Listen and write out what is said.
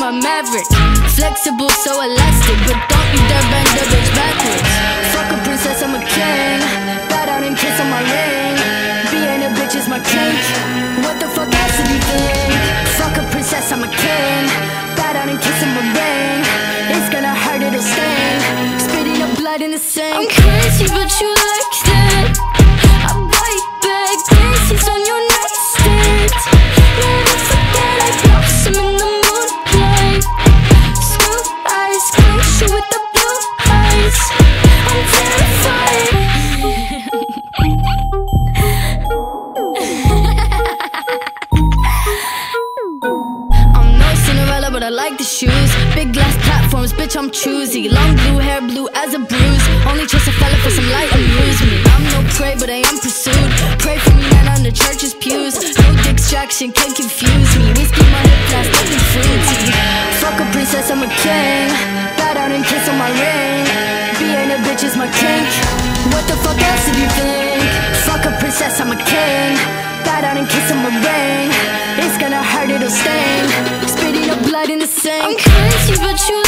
I'm a maverick. Flexible, so elastic, but don't you dare bend the bitch backwards. Fuck a princess, I'm a king. Bow down and kiss on my ring. Being a bitch is my kink. What the fuck else did you think? Fuck a princess, I'm a king. Bow down and kiss on my ring. It's gonna hurt, it'll sting. Spitting up blood in the sink. I'm crazy, but you like that. I bite back, daisies on your nightstand. Never forget I blossom in the moonlight. Screw eyes, close you with the blue eyes. I'm terrified. I'm no Cinderella, but I like the shoes. Big glass platforms, bitch, I'm choosy. Long blue hair, blue as a bruise. Only trust a fella for some light amusement. I'm no prey, but I am pursued. Pray for me, man, on the church's pews. No distraction can confuse me. Whiskey my hip glass, nothing fruity. Fuck a princess, I'm a king. Bow down and kiss on my ring. Being a bitch is my kink. What the fuck else did you think? Fuck a princess, I'm a king. Bow down and kiss on my ring. It's gonna hurt, it'll sting. Spitting up blood in the sink. I'm crazy, but you